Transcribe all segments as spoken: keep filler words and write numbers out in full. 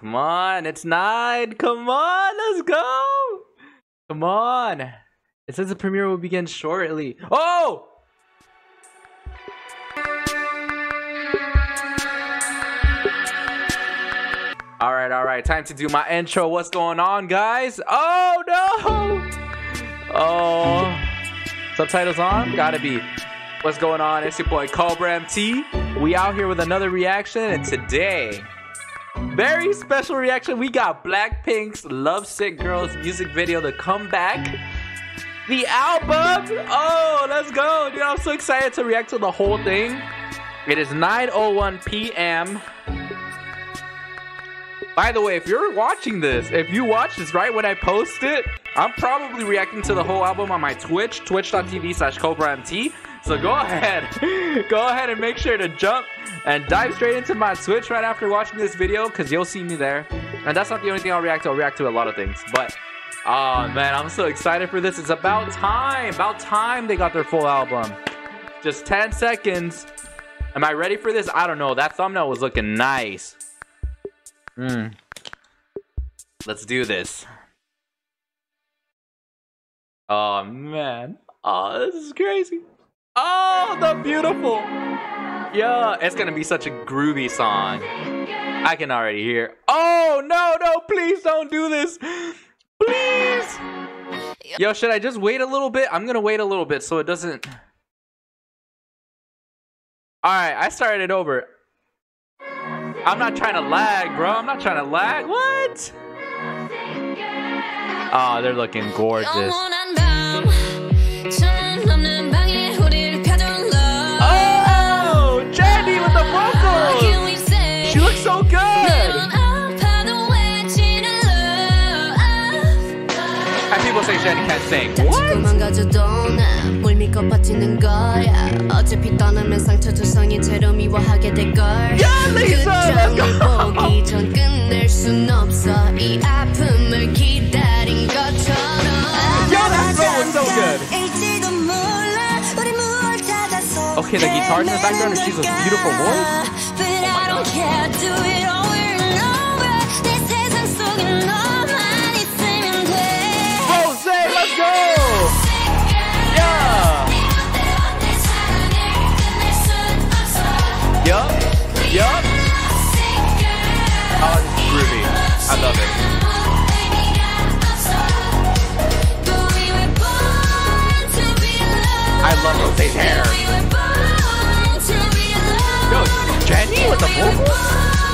Come on, it's nine. Come on, let's go. Come on. It says the premiere will begin shortly. Oh! All right, all right. Time to do my intro. What's going on, guys? Oh, no. Oh. Subtitles on? Gotta be. What's going on? It's your boy CobraMT. We out here with another reaction, and today, very special reaction. We got Blackpink's Lovesick Girls music video, The Comeback. The album. Oh, let's go. Dude, I'm so excited to react to the whole thing. It is nine oh one p m By the way, if you're watching this, if you watch this right when I post it, I'm probably reacting to the whole album on my Twitch, twitch dot t v slash CobraMT. So go ahead, go ahead and make sure to jump and dive straight into my Twitch right after watching this video, because you'll see me there. And that's not the only thing I'll react to. I'll react to a lot of things. But, oh man, I'm so excited for this. It's about time, about time they got their full album. Just ten seconds. Am I ready for this? I don't know. That thumbnail was looking nice. Hmm. Let's do this. Oh man. Oh, this is crazy. Oh, the beautiful. Yeah, it's gonna be such a groovy song. I can already hear. Oh no, no, please don't do this. Please. Yo, should I just wait a little bit? I'm gonna wait a little bit so it doesn't. Alright, I started it over. I'm not trying to lag, bro. I'm not trying to lag. What? Oh, they're looking gorgeous. Oh, Jenny with the vocals. She looks so good. And people say Jenny can't sing. What? Yeah, Lisa, let's go. Yo, that song was so good. Okay, the guitar in the background and she's a beautiful voice. Oh my God. Jose, let's go. Yeah. Yup. Yup. Oh, it's groovy. I love it. I love Jose's hair. Yo, Jenny with the vocals?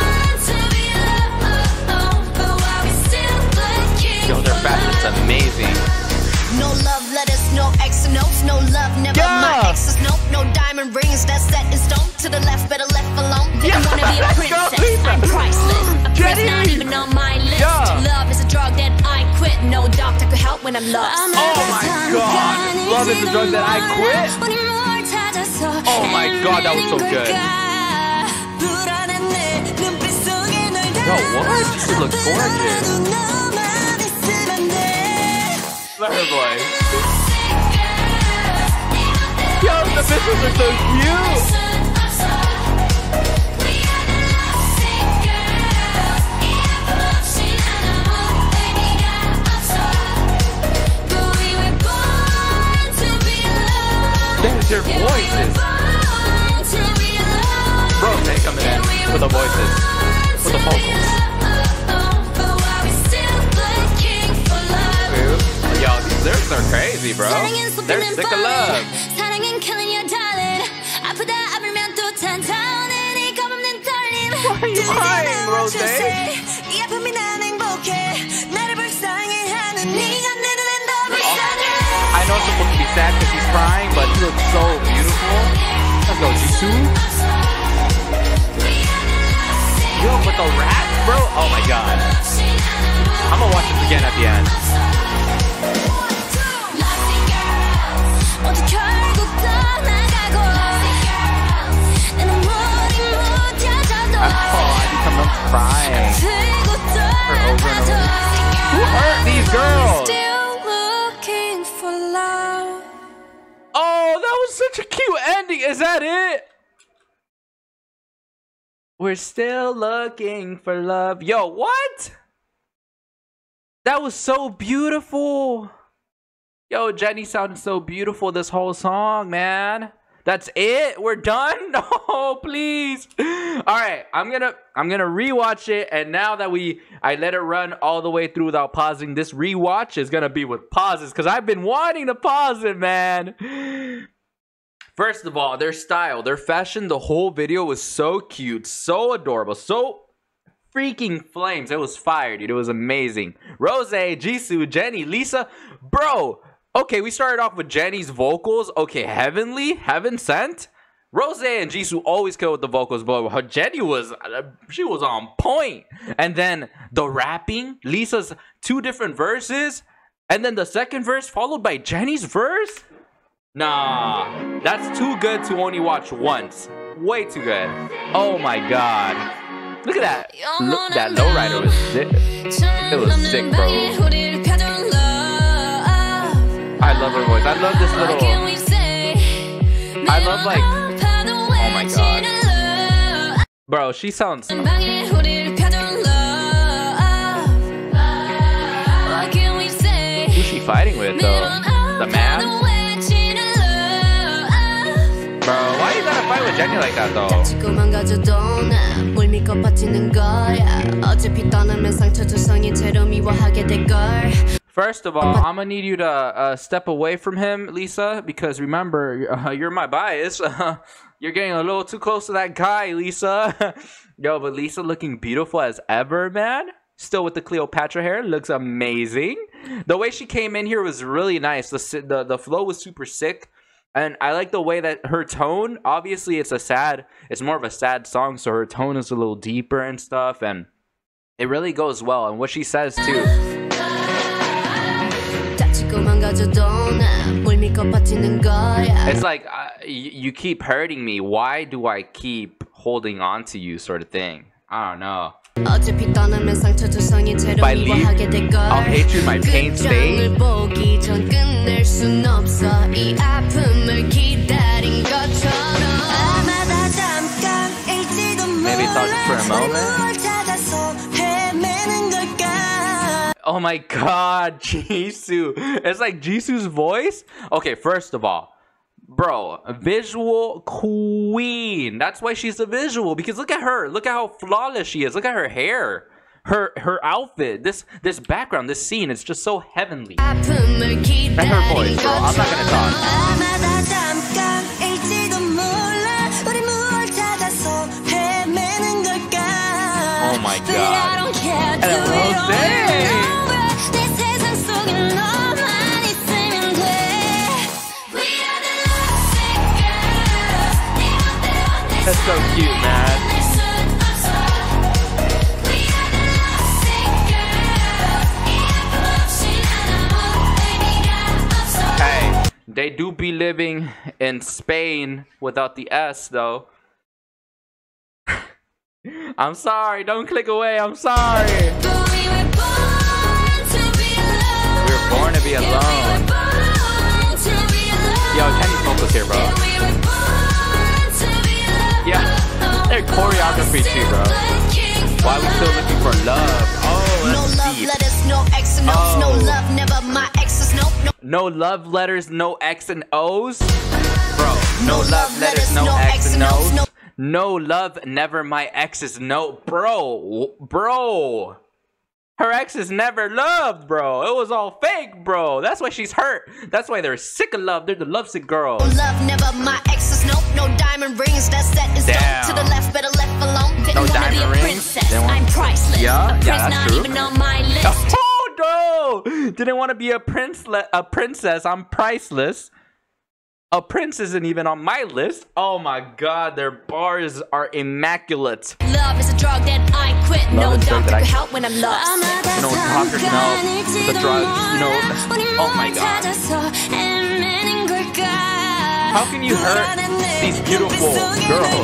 Yo, their fashion's amazing. No love letters, no X notes, no love, never yeah. My exes, nope, no diamond rings, that's set in stone. To the left, better left alone. Didn't yeah. wanna be a princess, I'm priceless. A prince not even on my list. Yeah. Love is a drug that I quit. No doctor could help when I'm lost. Oh my God, love is a drug that I quit. Oh my God, that was so good. Yo, what? She looks gorgeous. Let her voice. Yo, the bitches are so cute. There's your voices. Rose coming in with the voices, with the vocals. Yo, these lyrics are crazy, bro. They're sick of love. Why are you crying, Rose? I know it's supposed to be sad because she's crying, but she looks so beautiful. Let's go, Jisoo. Yo, but the rap, bro. Oh my God. I'm gonna watch this again at the end. Oh, I become up crying. For over and over. Who hurt these girls? Oh, that was such a cute ending. Is that it? We're still looking for love. Yo, what? That was so beautiful. Yo, Jenny sounded so beautiful this whole song, man. That's it? We're done? No, please. All right, I'm gonna I'm gonna rewatch it, and now that we I let it run all the way through without pausing, this rewatch is gonna be with pauses because I've been wanting to pause it, man. First of all, their style, their fashion, the whole video was so cute, so adorable, so freaking flames. It was fire, dude. It was amazing. Rose, Jisoo, Jenny, Lisa, bro. Okay, we started off with Jenny's vocals. Okay, heavenly, heaven sent. Rose and Jisoo always kill with the vocals, but her Jenny was, she was on point. And then the rapping, Lisa's two different verses, and then the second verse followed by Jenny's verse. Nah, that's too good to only watch once. Way too good. Oh my god. Look at that. Look, that lowrider was sick. It was sick, bro. I love her voice. I love this little... I love like... Oh my god. Bro, she sounds... Who's she fighting with though? The man? Bro, why you gotta fight with Jenny like that though? First of all, I'm gonna need you to uh, step away from him, Lisa, because remember, uh, you're my bias. Uh, you're getting a little too close to that guy, Lisa. Yo, but Lisa looking beautiful as ever, man. Still with the Cleopatra hair, looks amazing. The way she came in here was really nice. The, the, the flow was super sick. And I like the way that her tone, obviously it's a sad, it's more of a sad song, so her tone is a little deeper and stuff, and it really goes well. And what she says too. It's like, uh, you keep hurting me, why do I keep holding on to you, sort of thing. I don't know. If I leave, I'll hate you in my pain state. Maybe it's all just for a moment. Oh my god, Jisoo. It's like Jisoo's voice. Okay, first of all, bro, a visual queen. That's why she's a visual, because look at her. Look at how flawless she is. Look at her hair. Her her outfit. This this background, this scene, it's just so heavenly. And her voice, bro. I'm not gonna talk. Oh my god. And Rose. That's so cute, man. Hey, they do be living in Spain without the S, though. I'm sorry, don't click away, I'm sorry. We were born to be alone. Yo, Kenny's vocals here, bro. Yeah, their choreography too, bro. Why are we still looking for love? Oh, that's deep. Oh. No love letters, no X and O's? Bro, no love letters, no X and O's? No love, never my exes, no. Bro, bro. Her exes never loved, bro. It was all fake, bro. That's why she's hurt. That's why they're sick of love. They're the lovesick girls. Love never my exes, nope. No diamond rings. That set is dope. To the left, better left alone. Didn't no wanna be a princess. I'm priceless. Yeah, a yeah, that's not true. Even on my list. Oh no! Didn't want to be a prince, a princess. I'm priceless. A prince isn't even on my list. Oh my god, their bars are immaculate. Love is a drug that I quit. No doctor could help when I'm lost. No doctor can help. The drugs, you know. Oh my god. How can you hurt these beautiful girls?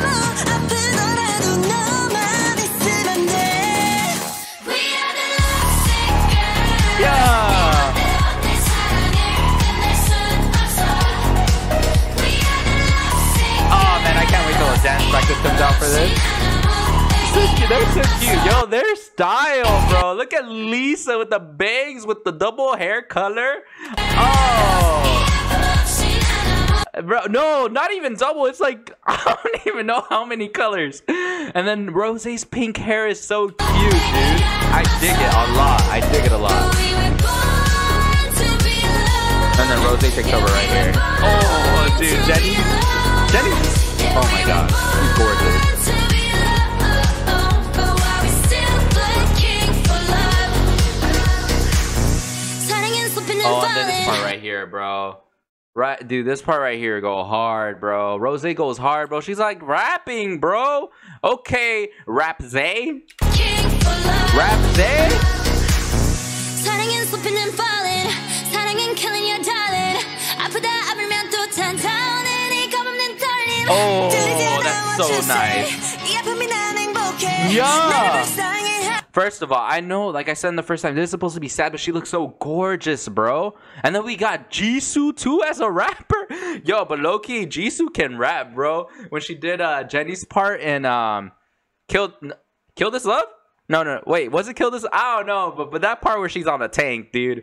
Yeah. Dance practice comes out for this. so, they're so cute. Yo, their style, bro. Look at Lisa with the bangs, with the double hair color. Oh. Bro, no, not even double. It's like, I don't even know how many colors. And then Rosé's pink hair is so cute, dude. I dig it a lot. I dig it a lot. And then Rosé takes over right here. Oh, dude, Jenny. Jenny. Oh my god, she's gorgeous. Oh, and then this part right here, bro. Right, dude, this part right here go hard, bro. Rosé goes hard, bro. She's like rapping, bro. Okay, rap Zay. Rap Zay. Oh, that's so nice. Yeah. First of all, I know, like I said in the first time, this is supposed to be sad, but she looks so gorgeous, bro. And then we got Jisoo too as a rapper. Yo, but low-key, Jisoo can rap, bro. When she did uh, Jenny's part in um, Kill, Kill This Love? No, no, wait, was it Kill This? I don't know, but, but that part where she's on a tank, dude.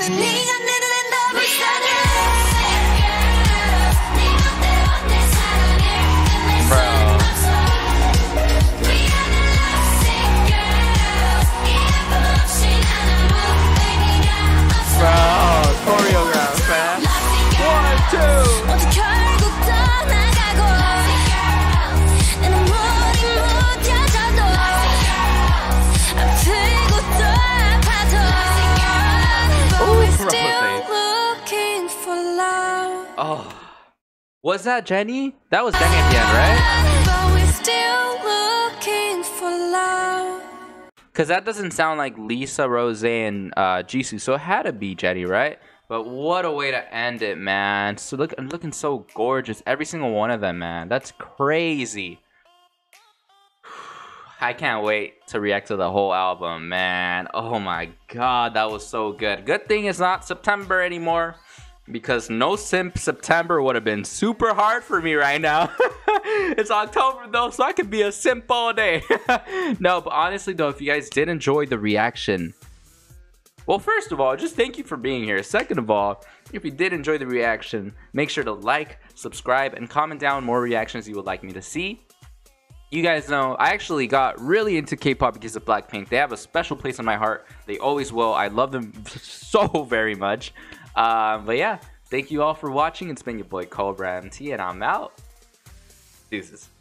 Choreograph, man. One, two. Oh, was that Jenny? That was Jenny at the end, right? Because that doesn't sound like Lisa, Rosé, and uh, Jisoo, so it had to be Jenny, right? But what a way to end it, man. So look, looking so gorgeous, every single one of them, man. That's crazy. I can't wait to react to the whole album, man. Oh my god, that was so good. Good thing it's not September anymore, because no simp September would have been super hard for me right now. It's October though, so I could be a simp all day. No, but honestly though, if you guys did enjoy the reaction, well, first of all, just thank you for being here. Second of all, if you did enjoy the reaction, make sure to like, subscribe, and comment down more reactions you would like me to see. You guys know, I actually got really into K-pop because of BLACKPINK. They have a special place in my heart. They always will. I love them so very much. Uh, but yeah, thank you all for watching. It's been your boy CobraMT, and I'm out. Deuces.